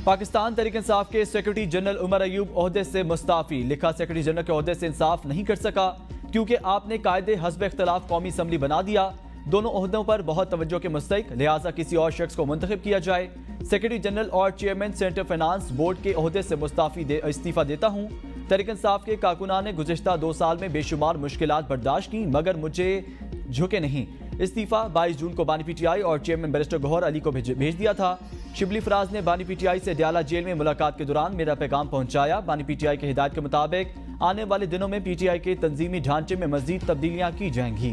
पाकिस्तान तहरीक-ए-इंसाफ के secretary general Umar Ayub ओहदे से मुस्ताफी। लिखा, सेक्रेटरी जनरल के ओहदे से इंसाफ नहीं कर सका क्योंकि आपने कायदे हस्ब इख्तलाफ कौमी असम्बली बना दिया। दोनों ओहदों पर बहुत तवज्जो के मुस्तहिक, लिहाजा किसी और शख्स को मुंतखब किया जाए। सेक्रेटरी जनरल और चेयरमैन सेंट्रल फाइनेंस बोर्ड के ओहदे से इस्तीफा देता हूँ। तहरीक-ए-इंसाफ के कारकुनान ने गुज़िश्ता 2 साल में बेशुमार मुश्किलात बर्दाश्त की मगर मुझे झुके नहीं। इस्तीफा 22 जून को बानी पीटीआई और चेयरमैन बैरिस्टर गौहर अली को भेज दिया था। शिबली फराज ने बानी पीटीआई से डयाला जेल में मुलाकात के दौरान मेरा पैगाम पहुंचाया। बानी पीटीआई की हिदायत के मुताबिक आने वाले दिनों में पीटीआई के तंजीमी ढांचे में मजीद तब्दीलियां की जाएंगी।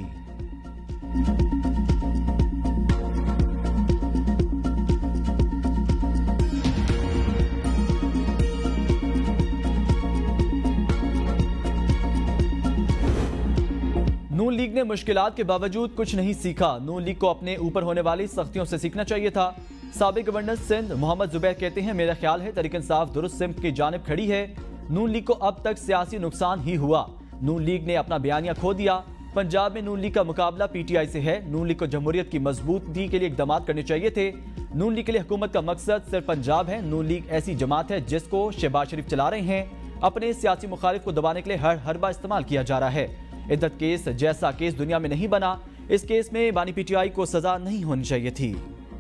नून लीग ने मुश्किलात के बावजूद कुछ नहीं सीखा। नून लीग को अपने ऊपर होने वाली सख्तियों से सीखना चाहिए था। साबिक गवर्नर सिंध मोहम्मद जुबैर कहते हैं, मेरा ख्याल है तहरीक-ए-इंसाफ दुरुस्त सिमत की जानिब खड़ी है। नून लीग को अब तक सियासी नुकसान ही हुआ। नून लीग ने अपना बयानिया खो दिया। पंजाब में नून लीग का मुकाबला पीटीआई से है। नून लीग को जमहूरियत की मजबूती के लिए इकदाम करने चाहिए थे। नून लीग के लिए हुकूमत का मकसद सिर्फ पंजाब है। नून लीग ऐसी जमात है जिसको शहबाज शरीफ चला रहे हैं। अपने सियासी मुखालिफ को दबाने के लिए हर हरबा इस्तेमाल किया जा रहा है। इद्दत केस जैसा केस दुनिया में नहीं बना। इस केस में बानी पीटीआई को सजा नहीं होनी चाहिए थी।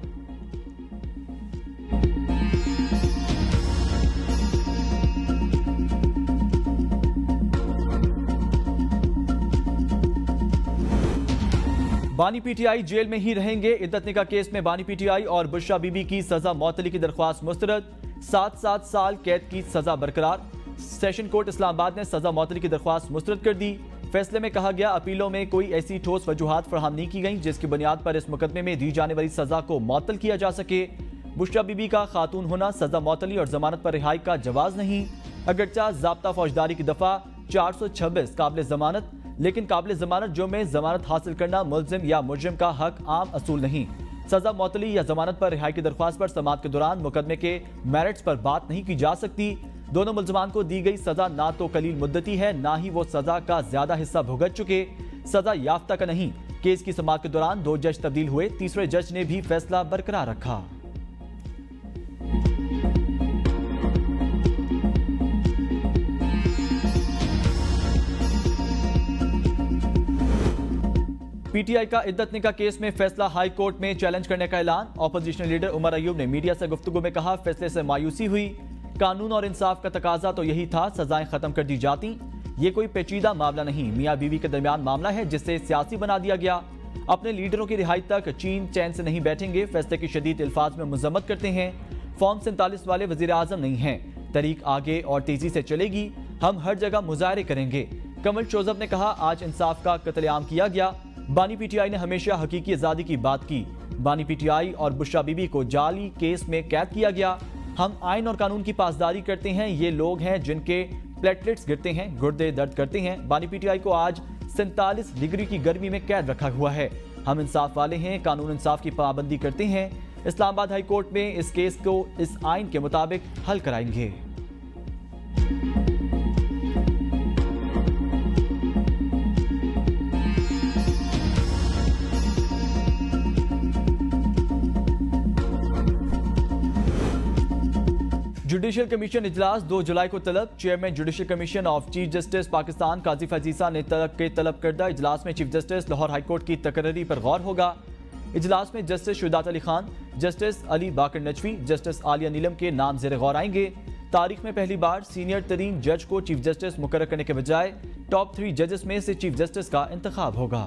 बानी पीटीआई जेल में ही रहेंगे। इद्दत निकाह केस में बानी पीटीआई और बुशरा बीबी की सजा मौतली की दरख्वास्त मुस्तरद। 7 साल कैद की सजा बरकरार। सेशन कोर्ट इस्लामाबाद ने सजा मौतली की दरख्वास्त मुस्तरद कर दी। फैसले में कहा गया, अपीलों में कोई ऐसी ठोस वजूहात फराहम नहीं की गई जिसकी बुनियाद पर इस मुकदमे में दी जाने वाली सजा को मअतल किया जा सके। बुशरा बीबी का खातून होना सजा मअतली और जमानत पर रिहाई का जवाज नहीं। अगरचा ज़ाब्ता फौजदारी की दफा 426 काबिल जमानत, लेकिन काबिल जमानत जो में जमानत हासिल करना मुल्जिम या मुजरिम का हक आम असूल नहीं। सजा मअतली या जमानत पर रिहाई की दरख्वास्त पर समाअत के दौरान मुकदमे के मेरिट्स पर बात नहीं की जा सकती। दोनों मुल्जिमान को दी गई सजा ना तो कलील मुद्दती है, ना ही वो सजा का ज्यादा हिस्सा भुगत चुके। सजा याफ्ता का नहीं। केस की समाअत के दौरान 2 जज तब्दील हुए। तीसरे जज ने भी फैसला बरकरार रखा। पीटीआई का इद्दत निकाह केस में फैसला हाई कोर्ट में चैलेंज करने का ऐलान। ऑपोजिशन लीडर उमर अयूब ने मीडिया से गुफ्तगू में कहा, फैसले से मायूसी हुई। कानून और इंसाफ का तकाजा तो यही था, सजाएं खत्म कर दी जाती। ये कोई पेचीदा मामला नहीं, मियाँ बीवी के दरमियान मामला है जिसे सियासी बना दिया गया। अपने लीडरों की रिहाई तक चीन चैन से नहीं बैठेंगे। फैसले की शदीद अल्फाज में मजम्मत करते हैं। फॉर्म 47 वाले वजीर आजम नहीं हैं। तहरीक आगे और तेजी से चलेगी। हम हर जगह मुजाहरे करेंगे। कमल शोजब ने कहा, आज इंसाफ का कत्लेआम किया गया। बानी पीटीआई ने हमेशा हकीकी आज़ादी की बात की। बानी पीटीआई और बुशरा बीबी को जाली केस में कैद किया गया। हम आइन और कानून की पासदारी करते हैं। ये लोग हैं जिनके प्लेटलेट्स गिरते हैं, गुर्दे दर्द करते हैं। बानी पीटीआई को आज 47 डिग्री की गर्मी में कैद रखा हुआ है। हम इंसाफ वाले हैं, कानून इंसाफ की पाबंदी करते हैं। इस्लामाबाद हाई कोर्ट में इस केस को इस आइन के मुताबिक हल कराएंगे। जुडिशल कमीशन इजलास 2 जुलाई को तलब। Chairman judicial commission of chief justice Pakistan Qazi फजीसा ने तलब करदा इजलास में chief justice Lahore high court की तकर्री पर गौर होगा। इजलास में justice Shujaat Ali Khan, justice Ali Baqar Najafi, justice Aalia Neelum के नाम ज़ेर गौर आएंगे। तारीख में पहली बार सीनियर तरीन जज को चीफ जस्टिस मुकर्रर करने के बजाय टॉप 3 जजेस में से चीफ जस्टिस का इंतखाब होगा।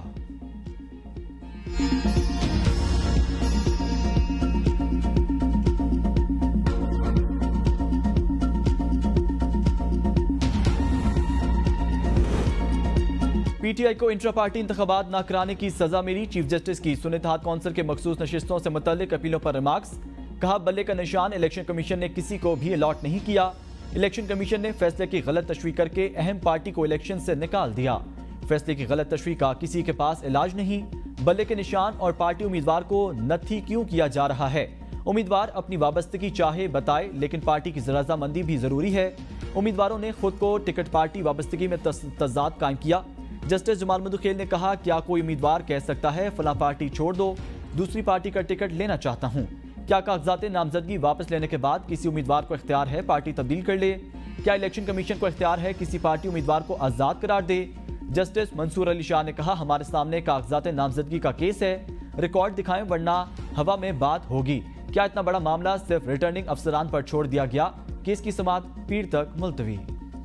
पीटीआई को इंट्रा पार्टी इंतखाबात न कराने की सजा मिली। चीफ जस्टिस की सुनितहात कौंसिल के मखसूस नशिस्तों से मुतल्लिक अपीलों पर रिमार्क्स। कहा, बल्ले का निशान इलेक्शन कमीशन ने किसी को भी अलॉट नहीं किया। इलेक्शन कमीशन ने फैसले की गलत तशरीह करके अहम पार्टी को इलेक्शन से निकाल दिया। फैसले की गलत तशरीह का किसी के पास इलाज नहीं। बल्ले के निशान और पार्टी उम्मीदवार को नथी क्यों किया जा रहा है? उम्मीदवार अपनी वाबस्तगी चाहे बताए, लेकिन पार्टी की रजामंदी भी जरूरी है। उम्मीदवारों ने खुद को टिकट पार्टी वाबस्तगी में तजाद कायम किया। जस्टिस जमाल मधुखेल ने कहा, क्या कोई उम्मीदवार कह सकता है फला पार्टी छोड़ दो, दूसरी पार्टी का टिकट लेना चाहता हूं? क्या कागजात नामजदगी वापस लेने के बाद किसी उम्मीदवार को इख्तियार है पार्टी तब्दील कर ले? क्या इलेक्शन कमीशन को इख्तियार है किसी पार्टी उम्मीदवार को आजाद करार दे? जस्टिस मंसूर अली शाह ने कहा, हमारे सामने कागजात नामजदगी का केस है, रिकॉर्ड दिखाएं वरना हवा में बात होगी। क्या इतना बड़ा मामला सिर्फ रिटर्निंग अफसरान पर छोड़ दिया गया? केस की समाअत पीर तक मुलतवी।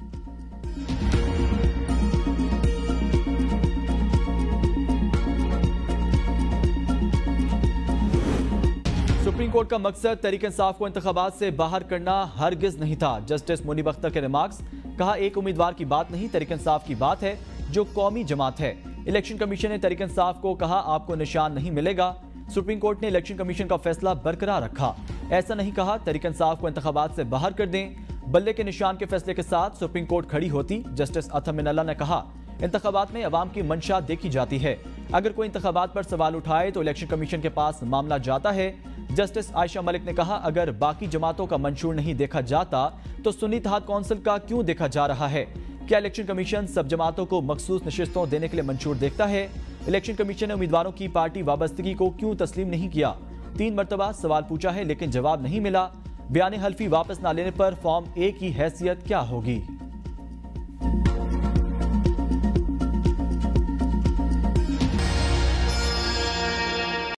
सुप्रीम कोर्ट का मकसद तहरीक इंसाफ को इंतखाबात से बाहर करना हरगिज नहीं था। जस्टिस मुनीब अख्तर के रिमार्क्स, कहा एक उम्मीदवार की बात नहीं, तहरीक इंसाफ की बात है जो कौमी जमात है। इलेक्शन कमीशन ने तहरीक इंसाफ को कहा आपको निशान नहीं मिलेगा। सुप्रीम कोर्ट ने इलेक्शन कमीशन का फैसला बरकरार रखा, ऐसा नहीं कहा तहरीक इंसाफ को इंतखाबात से बाहर कर दें। बल्ले के निशान के फैसले के साथ सुप्रीम कोर्ट खड़ी होती। जस्टिस अतहम मिनल्ला ने कहा, इंतखाबात में अवाम की मंशा देखी जाती है, अगर कोई इंतखाबात पर सवाल उठाए तो इलेक्शन कमीशन के पास मामला जाता है। जस्टिस आयशा मलिक ने कहा, अगर बाकी जमातों का मंशूर नहीं देखा जाता तो सुन्नी इत्तेहाद कौंसिल का क्यों देखा जा रहा है? क्या इलेक्शन कमीशन सब जमातों को मखसूस नशिस्तों देने के लिए मंशूर देखता है? इलेक्शन कमीशन ने उम्मीदवारों की पार्टी वाबस्तगी को क्यों तस्लीम नहीं किया? 3 मरतबा सवाल पूछा है लेकिन जवाब नहीं मिला। बयान हल्फी वापस न लेने पर फॉर्म ए की हैसियत क्या होगी?